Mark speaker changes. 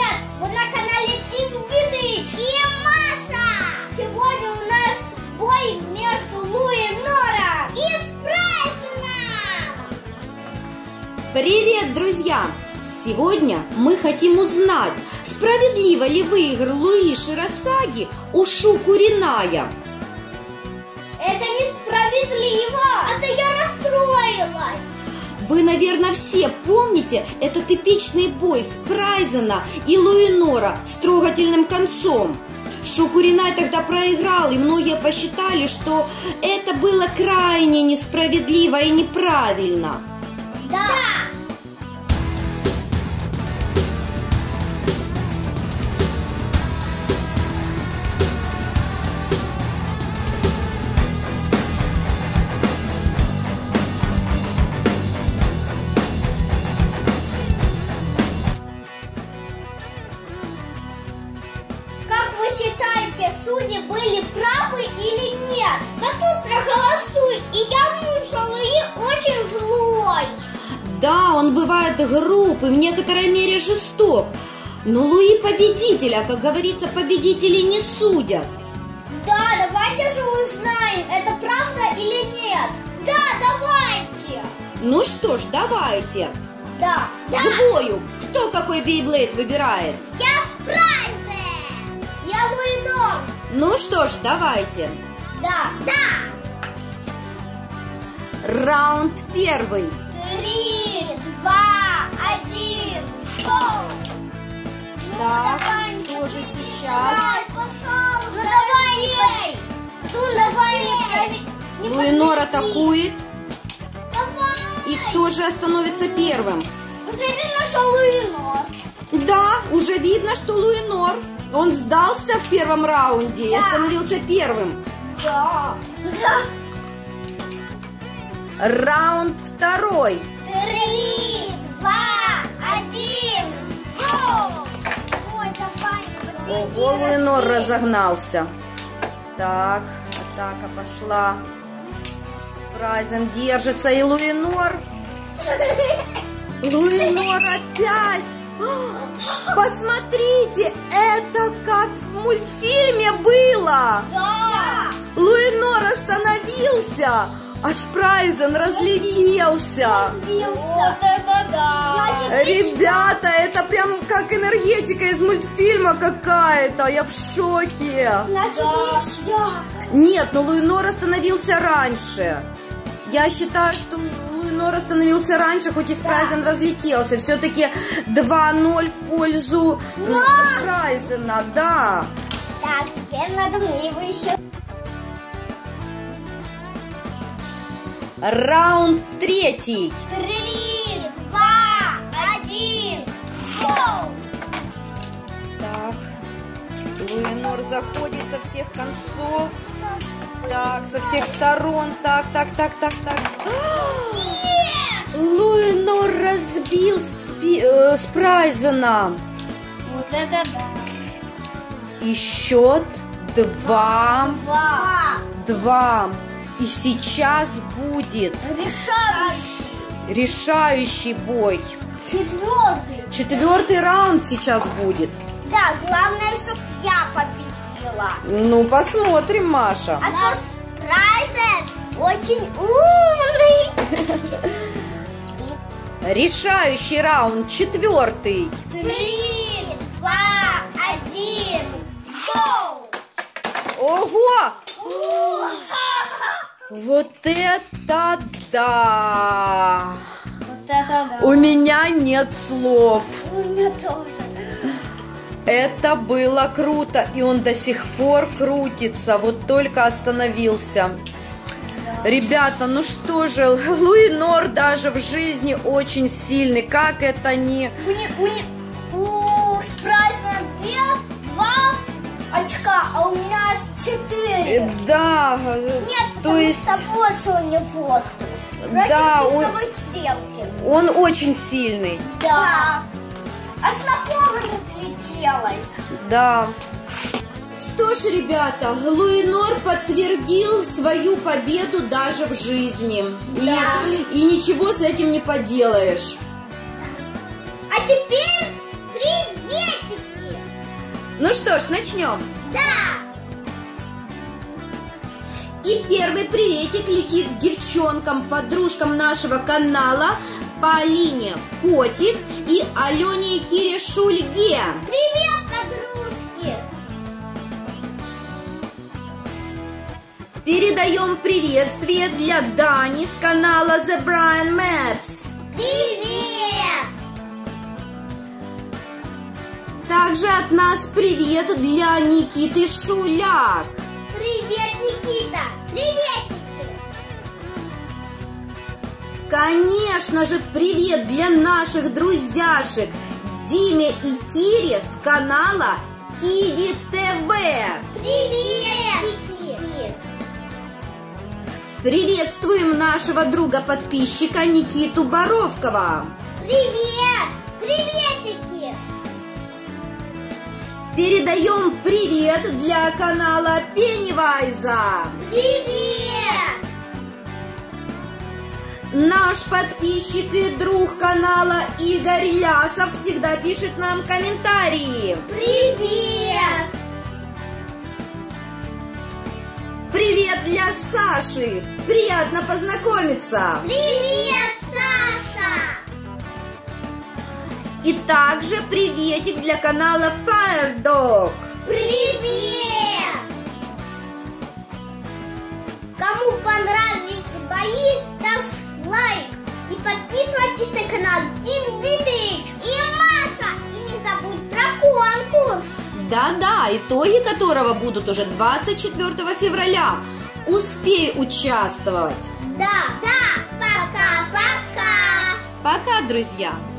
Speaker 1: привет! Вы на канале Тим Витыч и Маша! Сегодня у нас бой между Луинором и Спрайзеном!
Speaker 2: Привет, друзья! Сегодня мы хотим узнать, справедливо ли выиграл Луи Широсаги у Шукуриная.
Speaker 1: Это несправедливо! А то я расстроилась!
Speaker 2: Вы, наверное, все помните этот эпичный бой Спрайзена и Луинора с трогательным концом. Шукуринай тогда проиграл, и многие посчитали, что это было крайне несправедливо и неправильно.
Speaker 1: Да! Считаете, судьи были правы или нет? Да тут проголосуй, и я муж Луи очень злой.
Speaker 2: Да, он бывает груб и в некоторой мере жесток, но Луи победитель, а, как говорится, победители не судят.
Speaker 1: Да, давайте же узнаем, это правда или нет. Да, давайте.
Speaker 2: Ну что ж, давайте.
Speaker 1: Да, да.
Speaker 2: К бою. Кто какой бейблейд выбирает?
Speaker 1: Я Спрайзен. Я Луинор.
Speaker 2: Ну что ж, давайте.
Speaker 1: Да, да.
Speaker 2: Раунд первый.
Speaker 1: 3, 2, 1, гоу!
Speaker 2: Так, тоже сейчас.
Speaker 1: Давай, пожалуйста, ну давай ей! Ну давай ей!
Speaker 2: Луинор атакует.
Speaker 1: Давай!
Speaker 2: И кто же остановится первым?
Speaker 1: Уже видно, что Луинор.
Speaker 2: Да, уже видно, что Луинор. Он сдался в первом раунде и остановился первым.
Speaker 1: Да. Да.
Speaker 2: Раунд второй.
Speaker 1: 3, 2, 1, гоу! Ой, давай.
Speaker 2: Ого, Луинор разогнался. Так, атака пошла. Спрайзен держится, и Луинор. Луинор опять. Посмотрите, это как в мультфильме было.
Speaker 1: Да.
Speaker 2: Луинор остановился, а Спрайзен разлетелся.
Speaker 1: Вот это да. Значит,
Speaker 2: Ребята, это прям как энергетика из мультфильма какая-то. Я в шоке.
Speaker 1: значит, ничья.
Speaker 2: Нет, но Луинор остановился раньше. Я считаю, что Луинор остановился раньше, хоть и Спрайзен разлетелся. Все-таки 2-0 в пользу Спрайзена, да.
Speaker 1: Так, теперь надо мне его еще.
Speaker 2: Раунд третий.
Speaker 1: 3, 2, 1, гоу!
Speaker 2: Так, Луинор заходит со всех концов. Так, со всех сторон. Так.
Speaker 1: Yes!
Speaker 2: Луинор разбил Спрайзена.
Speaker 1: Вот это да.
Speaker 2: И счет 2-2.
Speaker 1: 2.
Speaker 2: И сейчас будет решающий бой. Четвертый раунд сейчас будет.
Speaker 1: Да, главное, чтобы я победила.
Speaker 2: Ну, посмотрим, Маша.
Speaker 1: А то Спрайзен очень умный.
Speaker 2: Решающий раунд, четвертый.
Speaker 1: 3, 2, 1, гоу!
Speaker 2: Ого! Вот это да!
Speaker 1: Вот это да.
Speaker 2: У меня нет слов.
Speaker 1: У меня тоже.
Speaker 2: Это было круто, и он до сих пор крутится, вот только остановился. Ребята, ну что же, Луинор даже в жизни очень сильный, как это не...
Speaker 1: У Спрайзена 2 очка, а у меня 4.
Speaker 2: Да,
Speaker 1: Нет,
Speaker 2: то есть...
Speaker 1: больше у него тут.
Speaker 2: Да,
Speaker 1: часовой стрелки.
Speaker 2: Он очень сильный.
Speaker 1: Да. Аж на пол разлетелась.
Speaker 2: Да. Что ж, ребята, Луинор подтвердил свою победу даже в жизни.
Speaker 1: Да.
Speaker 2: И ничего с этим не поделаешь.
Speaker 1: А теперь приветик
Speaker 2: Ну что ж, начнем.
Speaker 1: Да!
Speaker 2: И первый приветик летит к девчонкам, подружкам нашего канала Полине Котик и Алене и Кире Шульге.
Speaker 1: Привет, подружки!
Speaker 2: Передаем приветствие для Дани с канала The Brian Maps.
Speaker 1: Привет!
Speaker 2: Также от нас привет для Никиты Шуляк.
Speaker 1: Привет, Никита! Приветики!
Speaker 2: Конечно же, привет для наших друзьяшек Диме и Кире с канала Киди ТВ.
Speaker 1: Приветики!
Speaker 2: Приветствуем нашего друга-подписчика Никиту Боровкова.
Speaker 1: Привет! Приветики!
Speaker 2: Передаем привет для канала Пеннивайза.
Speaker 1: Привет!
Speaker 2: Наш подписчик и друг канала Игорь Лясов всегда пишет нам комментарии.
Speaker 1: Привет!
Speaker 2: Привет для Саши. Приятно познакомиться.
Speaker 1: Привет, Саша!
Speaker 2: И также приветик для канала Fire Dog.
Speaker 1: Привет! Кому понравились бои, ставь лайк и подписывайтесь на канал Тим Витыч и Маша. И не забудь про конкурс.
Speaker 2: Да-да, итоги которого будут уже 24 февраля. Успей участвовать.
Speaker 1: Да, пока-пока.
Speaker 2: Пока, друзья.